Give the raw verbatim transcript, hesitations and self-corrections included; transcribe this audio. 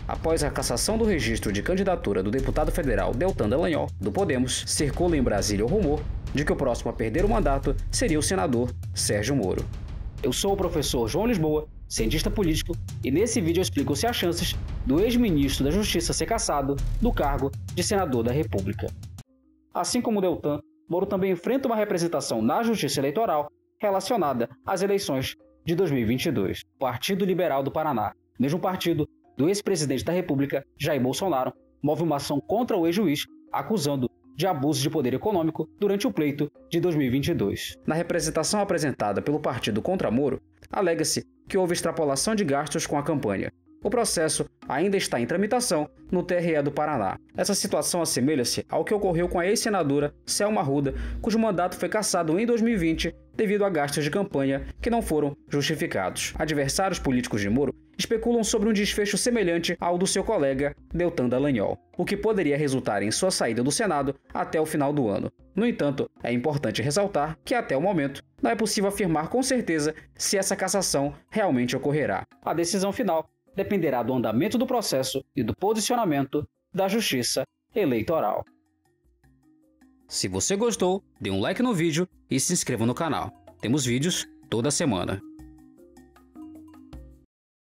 após a cassação do registro de candidatura do deputado federal Deltan Dallagnol, do Podemos, circula em Brasília o rumor de que o próximo a perder o mandato seria o senador Sérgio Moro. Eu sou o professor João Lisboa, cientista político, e nesse vídeo eu explico se há chances do ex-ministro da Justiça ser cassado do cargo de senador da República. Assim como Deltan, Moro também enfrenta uma representação na Justiça Eleitoral relacionada às eleições de dois mil e vinte e dois. O Partido Liberal do Paraná, mesmo partido do ex-presidente da República, Jair Bolsonaro, move uma ação contra o ex-juiz, acusando de abuso de poder econômico durante o pleito de dois mil e vinte e dois. Na representação apresentada pelo partido contra Moro, alega-se que houve extrapolação de gastos com a campanha. O processo ainda está em tramitação no T R E do Paraná. Essa situação assemelha-se ao que ocorreu com a ex-senadora Selma Arruda, cujo mandato foi cassado em dois mil e vinte devido a gastos de campanha que não foram justificados. Adversários políticos de Moro especulam sobre um desfecho semelhante ao do seu colega Deltan Dallagnol, o que poderia resultar em sua saída do Senado até o final do ano. No entanto, é importante ressaltar que até o momento não é possível afirmar com certeza se essa cassação realmente ocorrerá. A decisão final dependerá do andamento do processo e do posicionamento da Justiça Eleitoral. Se você gostou, dê um like no vídeo e se inscreva no canal. Temos vídeos toda semana.